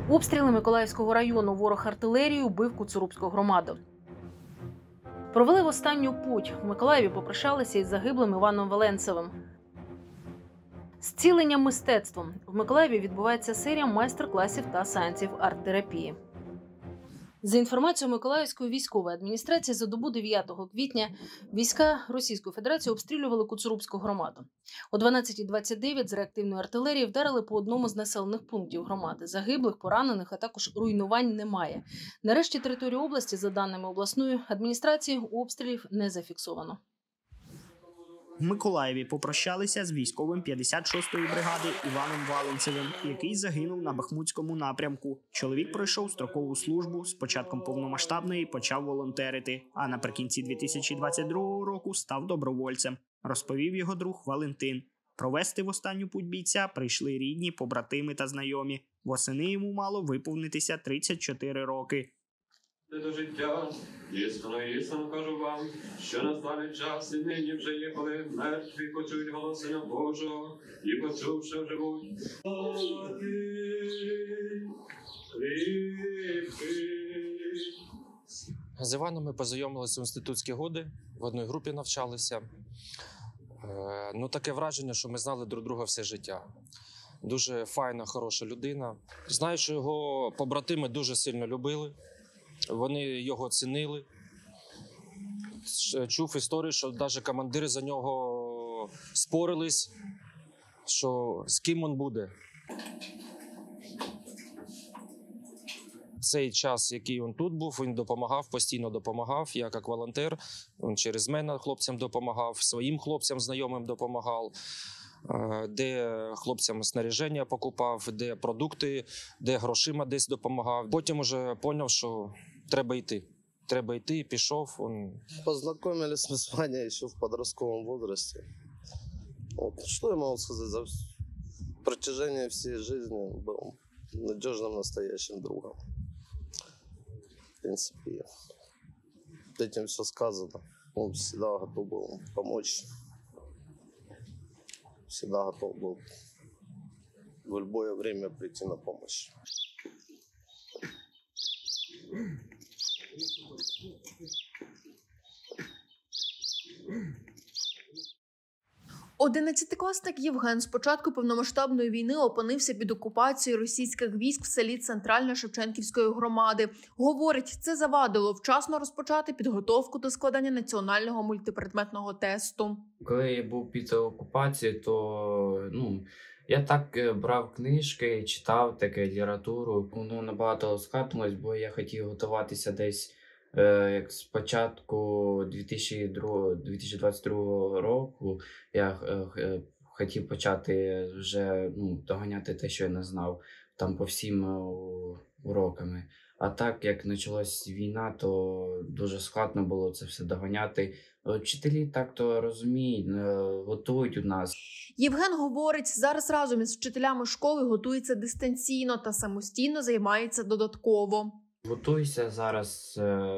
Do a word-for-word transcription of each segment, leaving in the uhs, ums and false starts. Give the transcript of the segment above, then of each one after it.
Обстріли Миколаївського району. Ворог артилерією бив Коцурубську громаду. Провели в останню путь. В Миколаєві попрощалися із загиблим Іваном Веленцевим. Зцілення мистецтвом. В Миколаєві відбувається серія майстер-класів та сеансів арт-терапії. За інформацією Миколаївської військової адміністрації, за добу дев'ятого квітня війська Російської Федерації обстрілювали Коцурубську громаду. О дванадцятій двадцять дев'ять з реактивної артилерії вдарили по одному з населених пунктів громади. Загиблих, поранених, а також руйнувань немає. Нарешті територію області, за даними обласної адміністрації, обстрілів не зафіксовано. В Миколаєві попрощалися з військовим п'ятдесят шостої бригади Іваном Веленцевим, який загинув на Бахмутському напрямку. Чоловік пройшов строкову службу, з початком повномасштабної почав волонтерити, а наприкінці дві тисячі двадцять другого року став добровольцем, розповів його друг Валентин. Провести в останню путь бійця прийшли рідні, побратими та знайомі. Восени йому мало виповнитися тридцять чотири роки. До життя, істинно, істинно кажу вам, що настане час, і нині вже є, коли мертві почують голос Сина Божого, і почувши оживуть. З Іваном ми познайомилися в інститутські годи, в одній групі навчалися. Ну, таке враження, що ми знали друг друга все життя. Дуже файна, хороша людина. Знаю, що його побратими дуже сильно любили. Вони його цінили. Чув історію, що навіть командири за нього спорились, що з ким він буде. Цей час, який він тут був, він допомагав, постійно допомагав. Я як волонтер, він через мене хлопцям допомагав, своїм хлопцям знайомим допомагав. Де хлопцям снаряження покупав, де продукти, де грошима десь допомагав. Потім вже зрозумів, що треба йти. Треба йти, і пішов. Он... Познакомились мы с Ваней еще в подростковом возрасте. Вот. Что я могу сказать? За протяжении всей жизни был надежным настоящим другом. В принципе, этим все сказано. Он всегда готов был помочь. Всегда готов был в любое время прийти на помощь. Одинадцятикласник Євген з початку повномасштабної війни опинився під окупацією російських військ в селі Центральне Шевченківської громади. Говорить, це завадило вчасно розпочати підготовку до складання національного мультипредметного тесту. Коли я був під окупацією, то ну, я так брав книжки, читав таку літературу. Воно набагато ускладнилось, бо я хотів готуватися десь як з початку дві тисячі двадцять другого року. Я хотів почати вже ну, доганяти те, що я не знав, там по всім уроками. А так, як почалась війна, то дуже складно було це все доганяти. Вчителі так-то розуміють, готують у нас. Євген говорить, зараз разом із вчителями школи готується дистанційно та самостійно займається додатково. Готуюся зараз,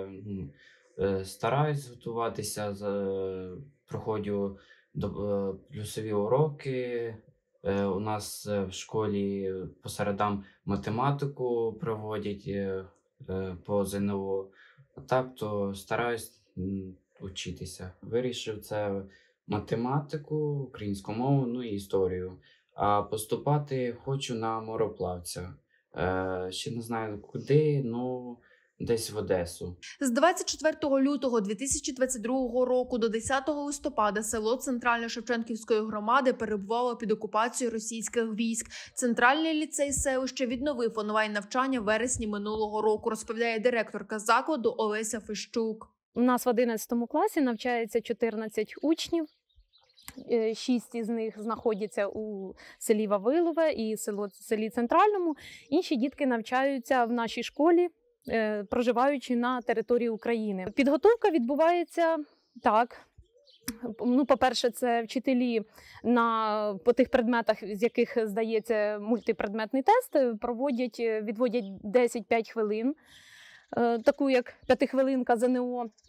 стараюсь готуватися, проходжу плюсові уроки. У нас в школі по середам математику проводять по ЗНО. А так то стараюсь вчитися. Вирішив це математику, українську мову, ну і історію. А поступати хочу на мореплавця. Ще не знаю куди, ну десь в Одесу. З двадцять четвертого лютого дві тисячі двадцять другого року до десятого листопада село Центральне Шевченківської громади перебувало під окупацією російських військ. Центральний ліцей селища відновив онлайн-навчання в вересні минулого року, розповідає директорка закладу Олеся Фищук. У нас в одинадцятому класі навчається чотирнадцять учнів. Шість із них знаходяться у селі Вавилове і селі Центральному. Інші дітки навчаються в нашій школі, проживаючи на території України. Підготовка відбувається так. Ну, по-перше, це вчителі на, по тих предметах, з яких здається мультипредметний тест, проводять, відводять десять-п'ять хвилин, таку як п'ятихвилинка ЗНО.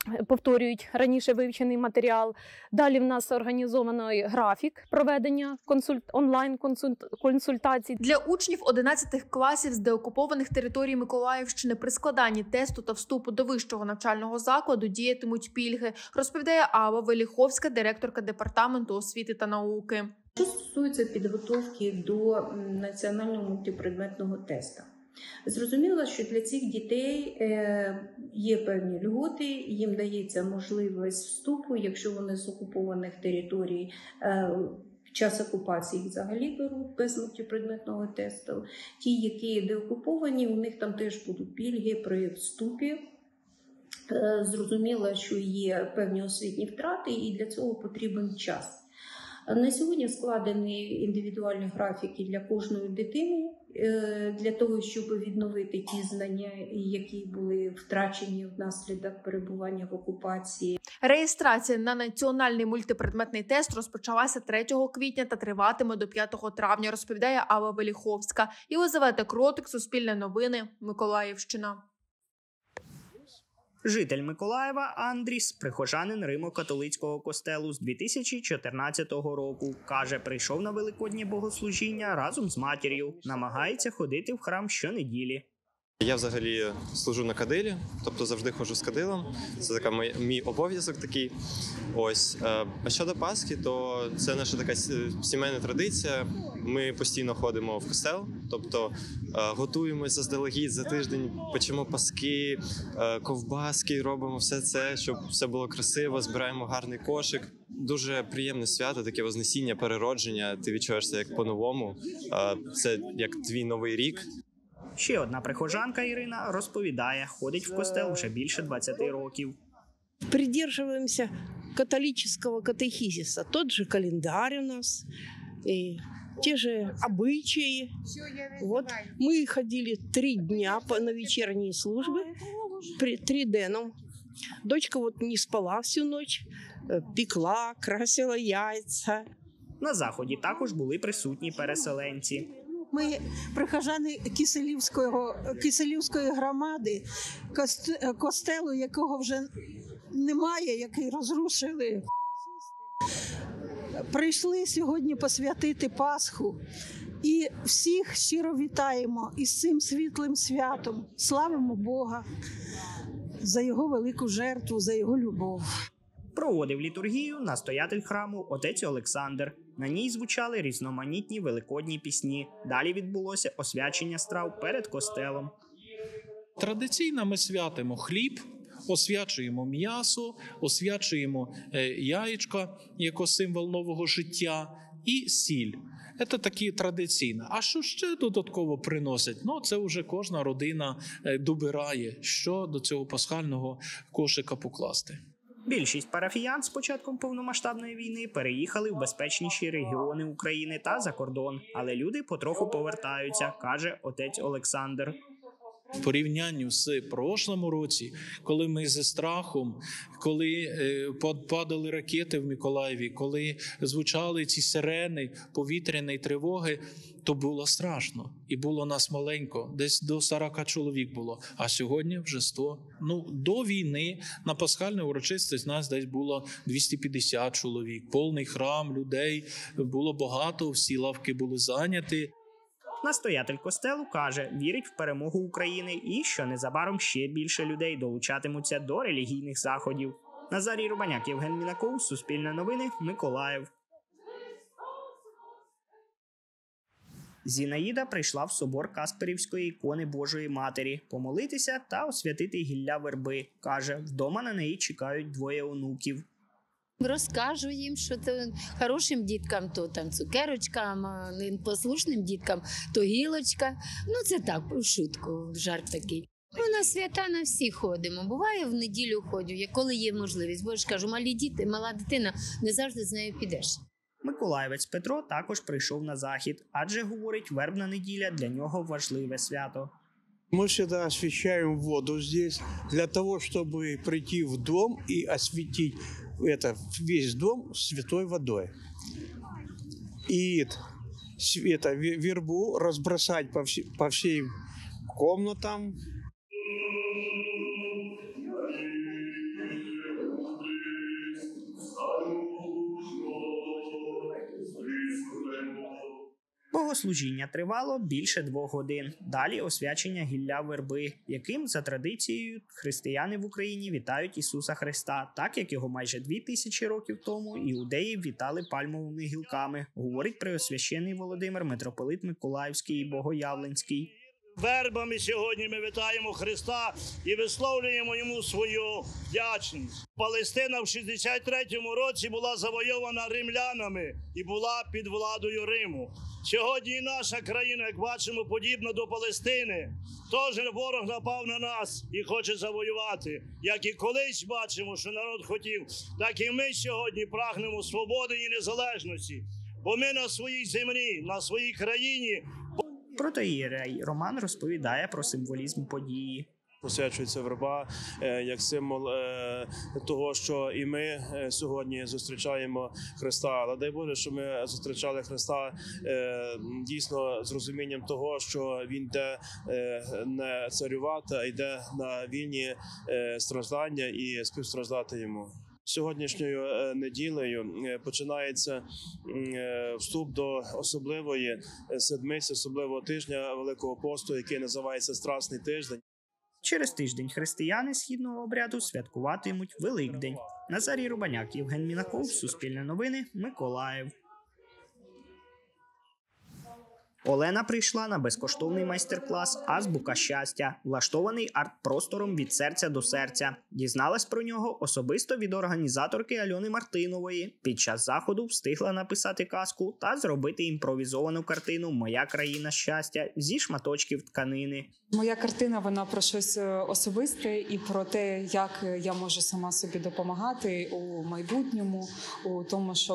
повторюють раніше вивчений матеріал. Далі в нас організовано графік проведення консульт... онлайн-консультацій. Для учнів одинадцятих класів з деокупованих територій Миколаївщини при складанні тесту та вступу до вищого навчального закладу діятимуть пільги, розповідає Ава Веліховська, директорка департаменту освіти та науки. Що стосується підготовки до національного мультипредметного тесту. Зрозуміло, що для цих дітей є певні льготи, їм дається можливість вступу, якщо вони з окупованих територій, в час окупації їх взагалі беруть без мультипредметного тесту. Ті, які деокуповані, у них там теж будуть пільги при вступі. Зрозуміло, що є певні освітні втрати і для цього потрібен час. На сьогодні складені індивідуальні графіки для кожної дитини, для того, щоб відновити ті знання, які були втрачені внаслідок перебування в окупації. Реєстрація на національний мультипредметний тест розпочалася третього квітня та триватиме до п'ятого травня, розповідає Ава Веліховська. Єлизавета Кротик, Суспільне новини, Миколаївщина. Житель Миколаєва Андріс, прихожанин Римо-католицького костелу з дві тисячі чотирнадцятого року. Каже, прийшов на великоднє богослужіння разом з матір'ю. Намагається ходити в храм щонеділі. Я взагалі служу на кадилі, тобто завжди ходжу з кадилом. Це така мій, мій обов'язок такий. Ось. А щодо Пасхи, то це наша така сімейна традиція. Ми постійно ходимо в костел, тобто готуємося заздалегідь за тиждень, печемо паски, ковбаски, робимо все це, щоб все було красиво, збираємо гарний кошик. Дуже приємне свято, таке вознесіння, переродження. Ти відчуваєш це як по-новому. Це як твій новий рік. Ще одна прихожанка Ірина розповідає, ходить в костел вже більше двадцяти років. Придерживаемся католического катехизиса. Тот же календарь у нас, и те же обычаи. Вот мы ходили три дня на вечерние службы, триденом. Дочка вот не спала всю ночь, пекла, красила яйца. На заході також були присутні переселенці. Ми прихожани Киселівського, Киселівської громади, костелу, якого вже немає, який розрушили. Прийшли сьогодні посвятити Пасху і всіх щиро вітаємо із цим світлим святом. Славимо Бога за його велику жертву, за його любов. Проводив літургію настоятель храму отець Олександр. На ній звучали різноманітні великодні пісні. Далі відбулося освячення страв перед костелом. Традиційно ми святимо хліб, освячуємо м'ясо, освячуємо яєчка, як символ нового життя, і сіль. Це такі традиційні. А що ще додатково приносять? Ну, це вже кожна родина добирає, що до цього пасхального кошика покласти. Більшість парафіян з початком повномасштабної війни переїхали в безпечніші регіони України та за кордон. Але люди потроху повертаються, каже отець Олександр. В порівнянні з прошлому році, коли ми зі страхом, коли падали ракети в Миколаєві, коли звучали ці сирени повітряної тривоги, то було страшно. І було нас маленько, десь до сорока чоловік було. А сьогодні вже сто. Ну, до війни на пасхальну урочистість нас десь було двісті п'ятдесят чоловік. Повний храм, людей було багато, всі лавки були зайняті. Настоятель костелу каже, вірить в перемогу України і що незабаром ще більше людей долучатимуться до релігійних заходів. Назарій Рубаняк, Євген Мінаков, Суспільне новини, Миколаїв. Зінаїда прийшла в собор Касперівської ікони Божої Матері помолитися та освятити гілля верби. Каже, вдома на неї чекають двоє онуків. Розкажу їм, що то хорошим діткам то там цукерочкам, а непослушним діткам то гілочка. Ну це так, в шутку, жарт такий. Ми на свята на всі ходимо. Буває, в неділю ходжу, коли є можливість. Бо ж кажу, малі діти, мала дитина, не завжди з нею підеш. Миколаївець Петро також прийшов на захід, адже, говорить, вербна неділя для нього важливе свято. Мы всегда освещаем воду здесь для того, чтобы прийти в дом и осветить это, весь дом святой водой. И это, вербу разбросать по, вс по всей комнатам. Богослужіння тривало більше двох годин. Далі освячення гілля верби, яким за традицією християни в Україні вітають Ісуса Христа, так як його майже дві тисячі років тому іудеї вітали пальмовими гілками, говорить преосвящений Володимир, митрополит Миколаївський і Богоявленський. Вербами сьогодні ми вітаємо Христа і висловлюємо йому свою вдячність. Палестина в шістдесят третьому році була завойована римлянами і була під владою Риму. Сьогодні і наша країна, як бачимо, подібна до Палестини. Тож ворог напав на нас і хоче завоювати. Як і колись бачимо, що народ хотів, так і ми сьогодні прагнемо свободи і незалежності. Бо ми на своїй землі, на своїй країні. Протоієрей Роман розповідає про символізм події. Посвячується верба е, як символ е, того, що і ми е, сьогодні зустрічаємо Христа. Але дай Боже, що ми зустрічали Христа е, дійсно з розумінням того, що Він йде е, не царювати, а йде на вільні е, страждання і співстраждати Йому. Сьогоднішньою неділею починається вступ до особливої седмиці, особливого тижня Великого посту, який називається Страсний тиждень. Через тиждень християни східного обряду святкуватимуть Великдень. Назарій Рубаняк, Євген Мінаков, Суспільне новини, Миколаїв. Олена прийшла на безкоштовний майстер-клас «Азбука щастя», влаштований арт-простором «Від серця до серця». Дізналась про нього особисто від організаторки Альони Мартинової. Під час заходу встигла написати казку та зробити імпровізовану картину «Моя країна щастя» зі шматочків тканини. Моя картина, вона про щось особисте і про те, як я можу сама собі допомагати у майбутньому, у тому, щоб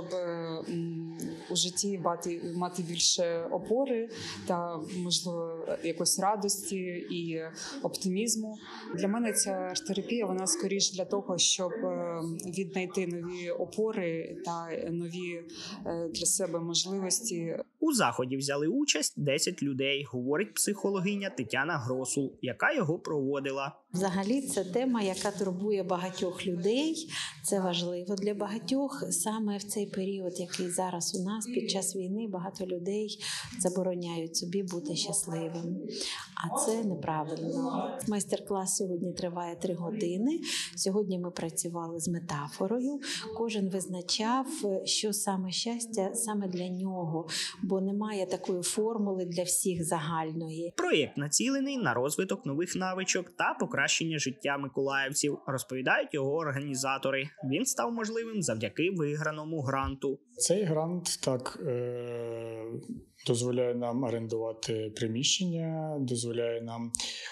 у житті мати, мати більше опори та, можливо, якоїсь радості і оптимізму. Для мене ця арт-терапія, вона скоріш для того, щоб віднайти нові опори та нові для себе можливості. У заході взяли участь десять людей, говорить психологиня Тетяна Гросул, яка його проводила. Взагалі це тема, яка турбує багатьох людей. Це важливо для багатьох. Саме в цей період, який зараз у нас, під час війни, багато людей забороняють собі бути щасливим. А це неправильно. Майстер-клас сьогодні триває три години. Сьогодні ми працювали з метафорою. Кожен визначав, що саме щастя саме для нього, бо немає такої формули для всіх загальної. Проєкт націлений на розвиток нових навичок та покращення життя миколаївців, розповідають його організатори. Він став можливим завдяки виграному гранту. Цей грант так е- дозволяє нам орендувати приміщення, дозволяє нам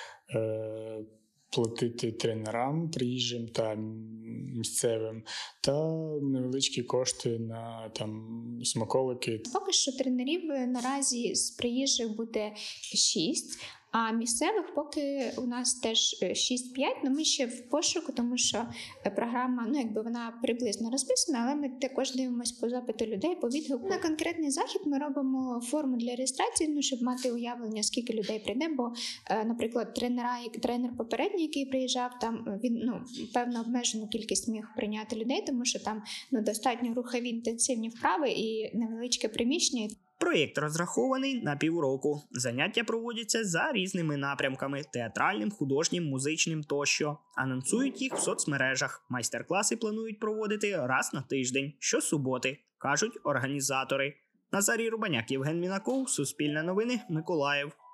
е- платити тренерам приїжджим та місцевим, та невеличкі кошти на там смаколики. Поки що тренерів наразі з приїжджих буде шість, а місцевих поки у нас теж шість-п'ять, але ми ще в пошуку, тому що програма, ну якби вона приблизно розписана, але ми також дивимося по запиту людей, по відгуку. На конкретний захід ми робимо форму для реєстрації, ну, щоб мати уявлення, скільки людей прийде, бо, наприклад, тренера, тренер попередній, який приїжджав, там він, ну, певно, обмежену кількість міг прийняти людей, тому що там, ну, достатньо рухові інтенсивні вправи і невеличке приміщення. Проєкт розрахований на півроку. Заняття проводяться за різними напрямками – театральним, художнім, музичним тощо. Анонсують їх в соцмережах. Майстер-класи планують проводити раз на тиждень, щосуботи, кажуть організатори. Назарій Рубаняк, Євген Мінаков, Суспільне новини, Миколаїв.